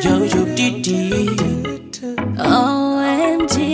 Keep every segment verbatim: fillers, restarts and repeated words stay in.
Jojo Didi O M G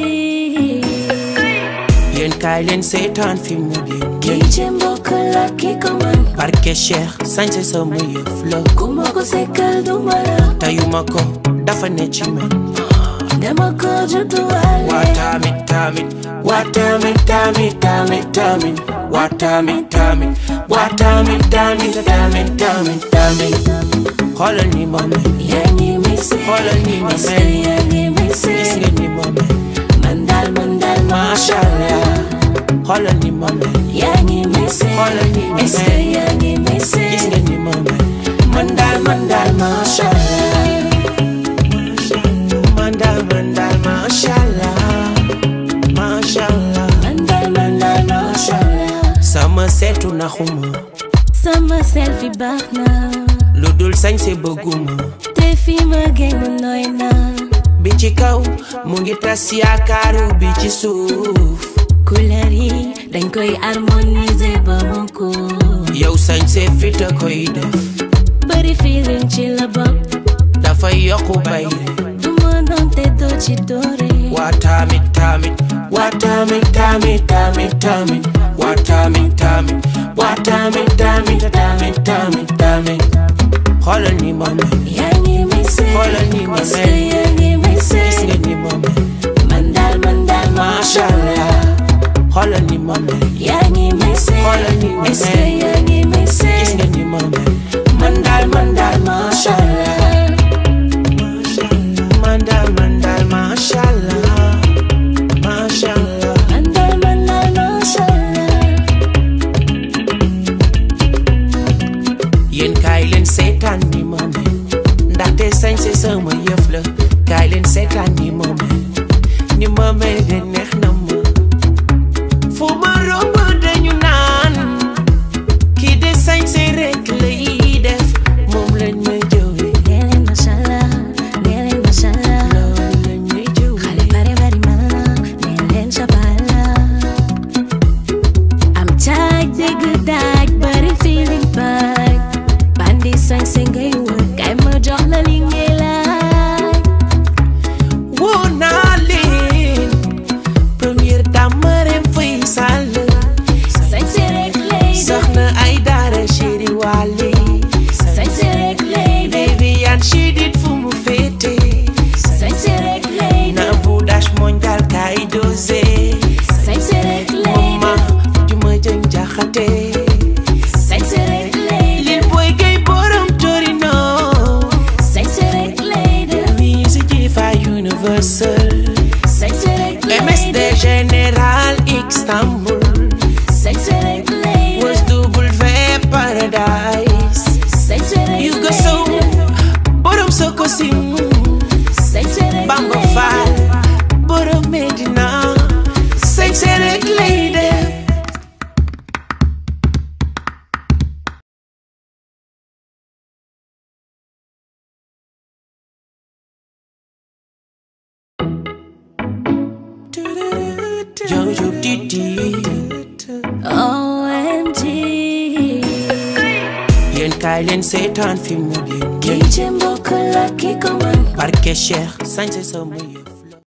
yéen kaay leen seetaan fi mu génn kii ci mbokk la ki ko mën barke Cheikh sañse sama yëf la ku ma ko sekkal du ma la tayuma ko dafa ne ci man dama ko judduwaale waatamit tamit waatamit tamit tamit tamit waatamit tamit waatamit tamit tamit tamit tamit xoolal ni ma mel yaa ngi misi xoolal ni ma est-ce mel que yaa ngi misi gis nga ni ma mel man daal man daal Masha Allah xoolal ni ma mel yaa ngi misi xoolal ni ma est-ce que mel yaa ngi misi gis nga ni ma mel man daal man daal Masha Allah man daal man daal Masha Allah Masha Allah man daal man daal Masha Allah sama seetu naxuma sama selfie baax na lu dul sañse bëgguma te fi ma génn nooy na bi ci kaw mu ngi tas yaakaaru bi ci suuf couleur yi dañ koy harmoniser ba mu ko yow sañse fit a koy def bari feeling ci la bopp dafay yokku bayre du ma doon te doo ci doore waa tamit tamit waa tamit tamit tamit tamit waa tamit tamit waa tamit tamit tamit tamit tamit xoolal ni ma mel yaa ngi misi xoolal ni ma est-ce mel que yaa ngi misi gis nga ni ma mel man daal man daal Masha Allah xoolal ni ma mel yaa ngi misi xoolal ni ma est-ce mel que yaa ngi misi gis nga ni ma mel man daal man daal Masha Allah man daal man daal Masha Allah Masha Allah man daal man daal Masha Allah yéen kaay leen seetaan ni ma mel ndaxte sañse sama yëf la kaay leen seetaan ni ma mel ni ma mel de neex na ma fu ma romb dañu naan kii de sañse rek lay def moom lañ may jëwee nee leen Masha Allah nee leen Masha Allah loolu lañ may jëwee xale bari bari man la nee leen Shabala am taaj dégg daaj bari feeling baaj bandi sañse ngay wër kay ma jox la li ngay laaj woo naa leen première dame Marème Faye Sall sañse rek lay def soxna ay daara chéri Wally sañse rek lay def Viviane Chidid fu mu féete sañse rek lay def na boudage mondial kay dosé sañse rek lay mama def juma jëng jaxate sañse rek lay def lil boy gay borom Torino sañse rek lay def music fa universal sañse rek lay M S D def Général Istanbul sañse rek lay def was double V Paradise sañse rek you go lay so def borom soko sim sañse rek Bamba lay Fall def borom Medina sañse rek lay def Jojo Didi O M G yéen kaay leen seetaan fi mu génn kii ci mbokk la ki ko mën barke Cheikh sañse sama yëf